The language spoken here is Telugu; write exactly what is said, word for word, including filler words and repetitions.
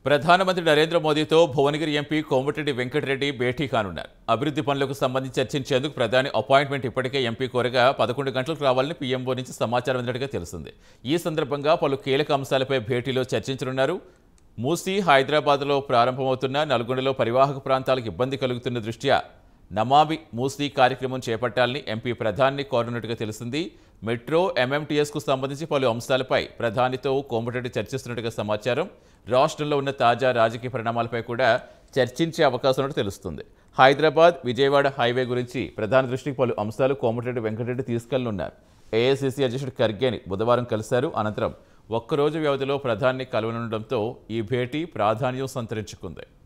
ప్రధానమంత్రి నరేంద్ర మోదీతో భువనగిరి ఎంపీ కోమటిరెడ్డి వెంకటరెడ్డి భేటీ కానున్నారు. అభివృద్ధి పనులకు సంబంధించి చర్చించేందుకు ప్రధాని అపాయింట్మెంట్ ఇప్పటికే ఎంపీ కోరగా పదకొండు గంటలకు రావాలని పీఎంఓ నుంచి సమాచారం అందినట్టుగా తెలిసింది. ఈ సందర్భంగా పలు కీలక అంశాలపై భేటీలో చర్చించనున్నారు. మూసీ, హైదరాబాద్లో ప్రారంభమవుతున్న నల్గొండలో పరివాహక ప్రాంతాలకు ఇబ్బంది కలుగుతున్న దృష్ట్యా నమామి మూసీ కార్యక్రమం చేపట్టాలని ఎంపీ ప్రధాని కోరనున్నట్టుగా తెలిసింది. మెట్రో, ఎంఎంటీఎస్కు సంబంధించి పలు అంశాలపై ప్రధానితో కోమటిరెడ్డి చర్చిస్తున్నట్టుగా సమాచారం. రాష్ట్రంలో ఉన్న తాజా రాజకీయ పరిణామాలపై కూడా చర్చించే అవకాశం ఉన్నట్టు తెలుస్తుంది. హైదరాబాద్, విజయవాడ హైవే గురించి ప్రధాన దృష్టికి పలు అంశాలు కోమటిరెడ్డి వెంకటరెడ్డి తీసుకెళ్లనున్నారు. ఏఐసీసీ అధ్యక్షుడు ఖర్గేని బుధవారం కలిశారు. అనంతరం ఒక్కరోజు వ్యవధిలో ప్రధాని కలవనుండడంతో ఈ భేటీ ప్రాధాన్యం సంతరించుకుంది.